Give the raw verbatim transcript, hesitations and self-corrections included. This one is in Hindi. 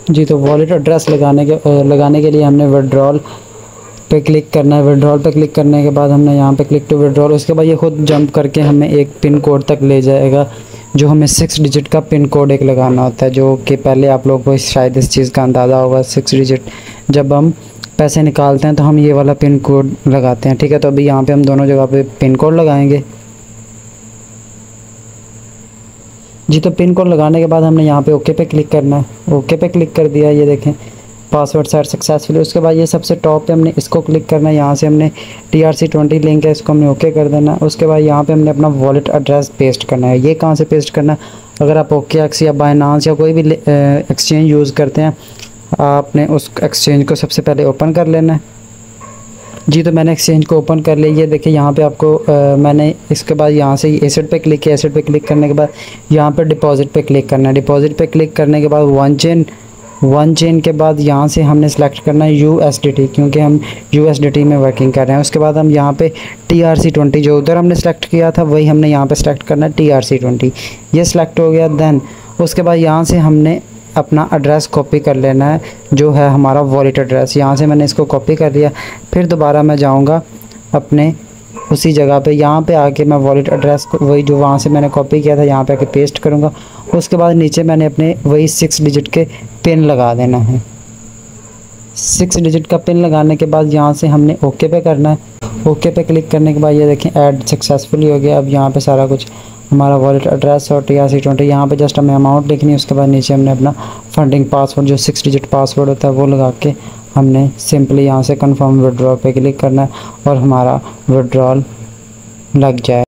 जी तो वॉलेट एड्रेस लगाने के लगाने के लिए हमने विड्रॉल पे क्लिक करना है। विड्रॉल पे क्लिक करने के बाद हमने यहाँ पे क्लिक टू विड्रॉल, उसके बाद ये खुद जंप करके हमें एक पिन कोड तक ले जाएगा, जो हमें सिक्स डिजिट का पिन कोड एक लगाना होता है, जो कि पहले आप लोगों को शायद इस चीज़ का अंदाज़ा होगा। सिक्स डिजिट जब हम पैसे निकालते हैं तो हम ये वाला पिन कोड लगाते हैं, ठीक है। तो अभी यहाँ पे हम दोनों जगह पे पिन कोड लगाएंगे। जी तो पिन कोड लगाने के बाद हमने यहाँ पे ओके पे क्लिक करना है। ओके पे क्लिक कर दिया, ये देखें पासवर्ड सेट सक्सेसफुली। उसके बाद ये सबसे टॉप पे हमने इसको क्लिक करना है, यहाँ से हमने T R C twenty link है, इसको हमने ओके कर देना है। उसके बाद यहाँ पे हमने अपना वॉलेट एड्रेस पेस्ट करना है। ये कहाँ से पेस्ट करना है, अगर आप ओके एक्स या बाइनांस या कोई भी एक्सचेंज यूज़ करते हैं, आपने उस एक्सचेंज को सबसे पहले ओपन कर लेना है। जी तो मैंने एक्सचेंज को ओपन कर लिया। ये देखिए यहाँ पे आपको आ, मैंने इसके बाद यहाँ से एसेट पे क्लिक किया। एसेट पे क्लिक करने के बाद यहाँ पे डिपॉजिट पे क्लिक करना है। डिपॉजिट पे क्लिक करने के बाद वन चेन वन चेन के बाद यहाँ से हमने सेलेक्ट करना है यू एस डी टी, क्योंकि हम यू एस डी टी में वर्किंग कर रहे हैं। उसके बाद हम यहाँ पे टी आर सी ट्वेंटी जो उधर हमने सेलेक्ट किया था वही हमने यहाँ पे सेलेक्ट करना है, टी आर सी ट्वेंटी। ये सिलेक्ट हो गया। देन उसके बाद यहाँ से हमने अपना एड्रेस कॉपी कर लेना है, जो है हमारा वॉलेट एड्रेस। यहाँ से मैंने इसको कॉपी कर लिया। फिर दोबारा मैं जाऊँगा अपने उसी जगह पे, यहाँ पे आके मैं वॉलेट एड्रेस को वही जो वहाँ से मैंने कॉपी किया था यहाँ पे आके पेस्ट करूँगा। उसके बाद नीचे मैंने अपने वही सिक्स डिजिट के पिन लगा देना है। सिक्स डिजिट का पिन लगाने के बाद यहाँ से हमने ओके पे करना है। ओके पे क्लिक करने के बाद ये देखें ऐड सक्सेसफुली हो गया। अब यहाँ पे सारा कुछ हमारा वॉलेट एड्रेस और टी आर सी ट्वेंटी, यहाँ पे जस्ट हमें अमाउंट लिखनी है। उसके बाद नीचे हमने अपना फंडिंग पासवर्ड जो सिक्स डिजिट पासवर्ड होता है वो लगा के हमने सिंपली यहाँ से कंफर्म विड्रॉल पे क्लिक करना है और हमारा विड्रॉल लग जाए।